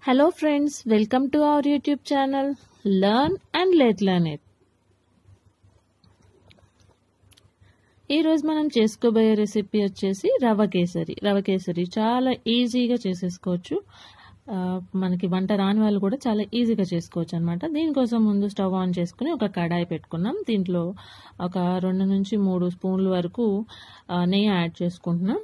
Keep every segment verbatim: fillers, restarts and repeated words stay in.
Hello friends, welcome to our YouTube channel Learn and Let Learn It. ఈ రోజు మనం చేసుకోబోయే రెసిపీ వచ్చేసి రవ్వ కేసరి. రవ్వ కేసరి చాలా ఈజీగా చేసేసుకోవచ్చు. మనకి వంట రాని వాళ్ళు కూడా చాలా ఈజీగా చేసుకోవచ్చు అనమాట. దీనికోసం ముందు స్టవ్ ఆన్ చేసుకుని ఒక కడాయి పెట్టుకున్నాం. దీంట్లో ఒక రెండు నుంచి మూడు స్పూన్ల వరకు నెయ్యి యాడ్ చేసుకుంటున్నాం.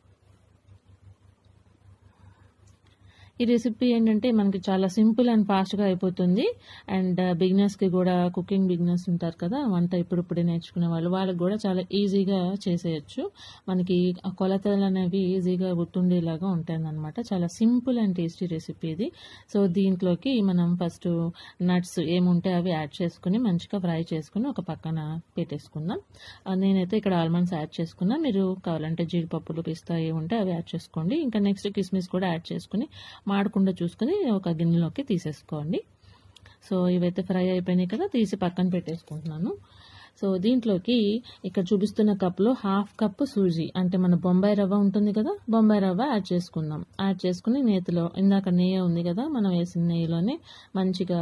ఈ రెసిపీ ఏంటంటే మనకి చాలా సింపుల్ అండ్ ఫాస్ట్గా అయిపోతుంది. అండ్ బిగినర్స్కి కూడా, కుకింగ్ బిగినర్స్ ఉంటారు కదా, వంట ఇప్పుడిప్పుడే నేర్చుకునే వాళ్ళు, వాళ్ళకి కూడా చాలా ఈజీగా చేసేయచ్చు. మనకి ఆ కొలతలు అనేవి ఈజీగా గుర్తుండేలాగా ఉంటాయన్నమాట. చాలా సింపుల్ అండ్ టేస్టీ రెసిపీ ఇది. సో దీంట్లోకి మనం ఫస్ట్ నట్స్ ఏముంటే అవి యాడ్ చేసుకుని మంచిగా ఫ్రై చేసుకుని ఒక పక్కన పెట్టేసుకుందాం. నేనైతే ఇక్కడ ఆల్మండ్స్ యాడ్ చేసుకున్నా. మీరు కావాలంటే జీడిపప్పులు, పిస్తా ఏముంటే అవి యాడ్ చేసుకోండి. ఇంకా నెక్స్ట్ కిస్మిస్ కూడా యాడ్ చేసుకుని మాడకుండా చూసుకుని ఒక గిన్నెలోకి తీసేసుకోండి. సో ఇవైతే ఫ్రై అయిపోయినాయి కదా, తీసి పక్కన పెట్టేసుకుంటున్నాను. సో దీంట్లోకి ఇక్కడ చూపిస్తున్న కప్లో హాఫ్ కప్ సూజీ, అంటే మన బొంబాయి రవ్వ ఉంటుంది కదా, బొంబాయి రవ్వ యాడ్ చేసుకుందాం. యాడ్ చేసుకుని నేతిలో, ఇందాక నెయ్యి ఉంది కదా, మనం వేసిన నెయ్యిలోనే మంచిగా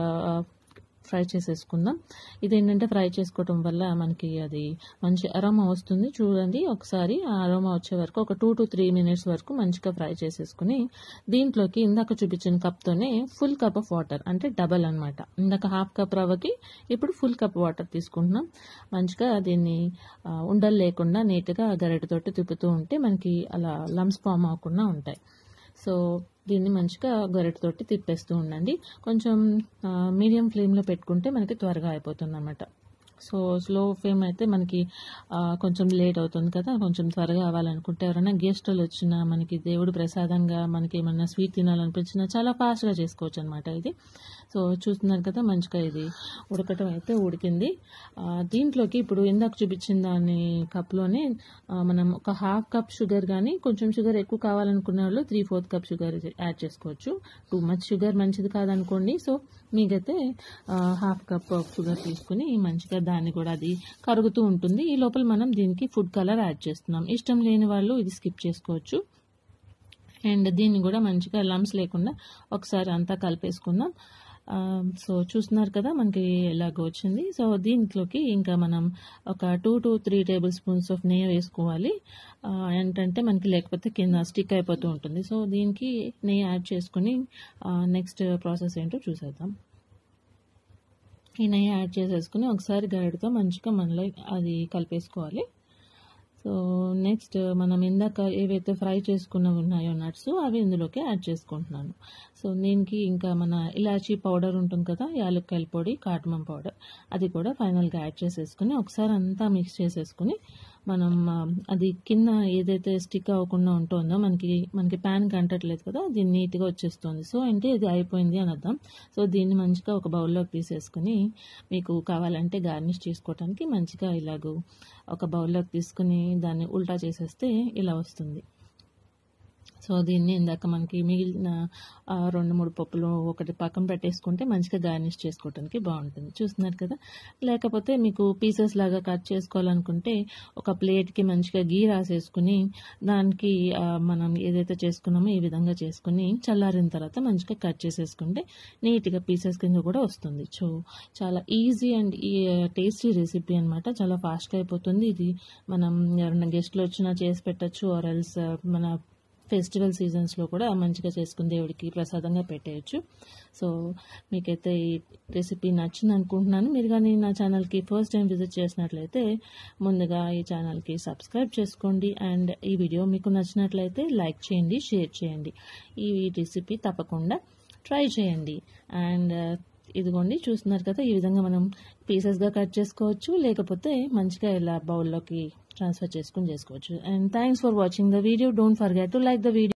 ఫ్రై చేసేసుకుందాం. ఇదేంటంటే ఫ్రై చేసుకోవటం వల్ల మనకి అది మంచి అరోమా వస్తుంది. చూడండి ఒకసారి, ఆ అరోమా వచ్చే వరకు ఒక టూ టు త్రీ మినిట్స్ వరకు మంచిగా ఫ్రై చేసేసుకుని దీంట్లోకి ఇందాక చూపించిన కప్తోనే ఫుల్ కప్ ఆఫ్ వాటర్, అంటే డబల్ అనమాట. ఇందాక హాఫ్ కప్ రవ్వకి ఇప్పుడు ఫుల్ కప్ వాటర్ తీసుకుంటున్నాం. మంచిగా దీన్ని ఉండలు లేకుండా నీట్గా గరిటెతోటి తిప్పుతూ ఉంటే మనకి అలా లమ్స్ ఫామ్ అవ్వకుండా ఉంటాయి. సో దీన్ని మంచిగా గరిటెతోటి తిప్పేస్తూ ఉండండి. కొంచెం మీడియం ఫ్లేమ్లో పెట్టుకుంటే మనకి త్వరగా అయిపోతుంది అన్నమాట. సో స్లో ఫ్లేమ్ అయితే మనకి కొంచెం లేట్ అవుతుంది కదా, కొంచెం త్వరగా అవ్వాలనుకుంటే, ఎవరైనా గెస్టులు వచ్చినా, మనకి దేవుడు ప్రసాదంగా మనకి ఏమన్నా స్వీట్ తినాలనిపించినా చాలా ఫాస్ట్గా చేసుకోవచ్చు అనమాట ఇది. సో చూస్తున్నారు కదా, మంచిగా ఇది ఉడకటం అయితే ఉడికింది. దీంట్లోకి ఇప్పుడు ఇందాక చూపించిన దాని కప్లోనే మనం ఒక హాఫ్ కప్ షుగర్, కానీ కొంచెం షుగర్ ఎక్కువ కావాలనుకునే వాళ్ళు three fourth cup sugar add చేసుకోవచ్చు. టూ మచ్ షుగర్ మంచిది కాదనుకోండి. సో మీకైతే హాఫ్ కప్ షుగర్ తీసుకుని మంచిగా దాన్ని కూడా అది కరుగుతూ ఉంటుంది. ఈ లోపల మనం దీనికి ఫుడ్ కలర్ యాడ్ చేస్తున్నాం. ఇష్టం లేని వాళ్ళు ఇది స్కిప్ చేసుకోవచ్చు. అండ్ దీన్ని కూడా మంచిగా లమ్స్ లేకుండా ఒకసారి అంతా కలిపేసుకుందాం. సో చూస్తున్నారు కదా మనకి ఎలాగో వచ్చింది. సో దీంట్లోకి ఇంకా మనం ఒక two to three tablespoons of నెయ్యి వేసుకోవాలి. ఏంటంటే మనకి లేకపోతే కింద స్టిక్ అయిపోతూ ఉంటుంది. సో దీనికి నెయ్యి యాడ్ చేసుకుని నెక్స్ట్ ప్రాసెస్ ఏంటో చూసేద్దాం. ఈ నెయ్యి యాడ్ చేసేసుకుని ఒకసారి గరిటెతో మంచిగా మనలో అది కలిపేసుకోవాలి. సో నెక్స్ట్ మనం ఇందాక ఏవైతే ఫ్రై చేసుకున్నవి ఉన్నాయో నట్స్, అవి ఇందులోకి యాడ్ చేసుకుంటున్నాను. సో దీనికి ఇంకా మన ఇలాచీ పౌడర్ ఉంటుంది కదా, యాలక్కాయల పొడి, కాటమం పౌడర్, అది కూడా ఫైనల్గా యాడ్ చేసేసుకుని ఒకసారి అంతా మిక్స్ చేసేసుకుని మనం అది కింద ఏదైతే స్టిక్ అవ్వకుండా ఉంటుందో, మనకి మనకి ప్యాన్కి అంటట్లేదు కదా, అది నీట్గా వచ్చేస్తుంది. సో అంటే ఇది అయిపోయింది అని అర్థం. సో దీన్ని మంచిగా ఒక బౌల్లోకి తీసేసుకుని, మీకు కావాలంటే గార్నిష్ చేసుకోవడానికి మంచిగా ఇలాగూ ఒక బౌల్లోకి తీసుకుని దాన్ని ఉల్టా చేసేస్తే ఇలా వస్తుంది. సో దీన్ని ఇందాక మనకి మిగిలిన రెండు మూడు పప్పులు ఒకటి పక్కన పెట్టేసుకుంటే మంచిగా గార్నిష్ చేసుకోవడానికి బాగుంటుంది. చూస్తున్నారు కదా. లేకపోతే మీకు పీసెస్ లాగా కట్ చేసుకోవాలనుకుంటే ఒక ప్లేట్కి మంచిగా గీ రాసేసుకుని దానికి మనం ఏదైతే చేసుకున్నామో ఈ విధంగా చేసుకుని చల్లారిన తర్వాత మంచిగా కట్ చేసేసుకుంటే నీట్గా పీసెస్ కింద కూడా వస్తుంది. సో చాలా ఈజీ అండ్ టేస్టీ రెసిపీ అనమాట. చాలా ఫాస్ట్గా అయిపోతుంది. ఇది మనం ఎవరైనా గెస్ట్లు వచ్చినా చేసి పెట్టచ్చు. ఆర్ ఎల్స్ మన ఫెస్టివల్ సీజన్స్లో కూడా మంచిగా చేసుకుని దేవుడికి ప్రసాదంగా పెట్టేయచ్చు. సో మీకైతే ఈ రెసిపీ నచ్చింది అనుకుంటున్నాను. మీరు కానీ నా ఛానల్కి ఫస్ట్ టైం విజిట్ చేసినట్లయితే ముందుగా ఈ ఛానల్కి సబ్స్క్రైబ్ చేసుకోండి. అండ్ ఈ వీడియో మీకు నచ్చినట్లయితే లైక్ చేయండి, షేర్ చేయండి. ఈ రెసిపీ తప్పకుండా ట్రై చేయండి. అండ్ ఇదిగోండి చూస్తున్నారు కదా, ఈ విధంగా మనం పీసెస్గా కట్ చేసుకోవచ్చు, లేకపోతే మంచిగా ఇలా బౌల్లోకి ట్రాన్స్ఫర్ చేసుకుని చేసుకోవచ్చు. And thanks for watching the video. Don't forget to like the video.